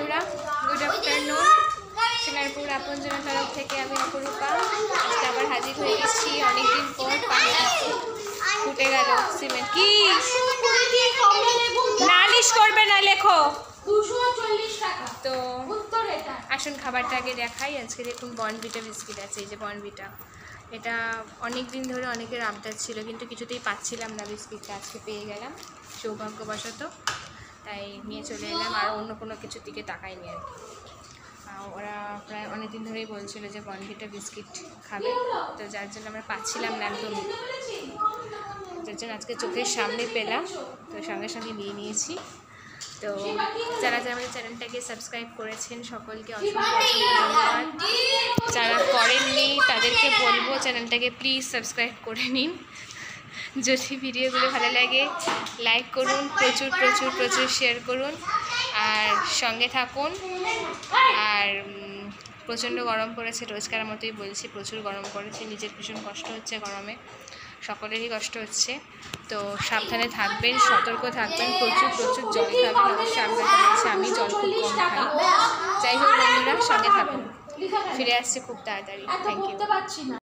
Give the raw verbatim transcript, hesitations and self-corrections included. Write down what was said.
বন্ধুরা, good afternoon. Sonarpur আপনজনের তরফ থেকে আমি অপরূপা আজকে আবার হাজির হয়ে গেছি অনেকদিন পর। ফুটে গেল সিমেন্ট। কি নালিশ করবে না, লেখো। তো আসুন খাবারটা আগে দেখাই। আজকে দেখুন বর্নভিটা বিস্কিট আছে, এই যে বর্নভিটা। এটা অনেক দিন ধরে অনেকের আবদার ছিল, কিন্তু কিছুতেই পাচ্ছিলাম না বিস্কিটটা। আজকে পেয়ে গেলাম সৌভাগ্যবশত, তাই নিয়ে চলে এলাম। আর অন্য কোনো কিছুর দিকে তাকাইনি আর কি। ওরা প্রায় অনেক দিন ধরেই বলছিল যে বর্নভিটা বিস্কিট খাবে, তো যার জন্য আমরা পাচ্ছিলাম না একদমই, যার জন্য আজকে চোখের সামনে পেলাম, তো সঙ্গে সঙ্গে নিয়ে নিয়েছি। তো যারা যারা আমাদের চ্যানেলটাকে সাবস্ক্রাইব করেছেন সকলকে অসংখ্য অসংখ্য ধন্যবাদ। যারা করেননি তাদেরকে বলবো চ্যানেলটাকে প্লিজ সাবস্ক্রাইব করে নিন। যদি ভিডিওগুলো ভালো লাগে লাইক করুন, প্রচুর প্রচুর প্রচুর শেয়ার করুন, আর সঙ্গে থাকুন। আর প্রচণ্ড গরম পড়েছে, রোজকার মতোই বলছি, প্রচুর গরম পড়েছে। নিজের ভীষণ কষ্ট হচ্ছে গরমে, সকলেরই কষ্ট হচ্ছে। তো সাবধানে থাকবেন, সতর্ক থাকবেন, প্রচুর প্রচুর জল খাবেন। অবশ্যই আপনাকে বলছি, আমি জল খুব কম খাই। যাই হোক বন্ধুরা, সঙ্গে থাকুন, ফিরে আসছে খুব তাড়াতাড়ি। Thank you.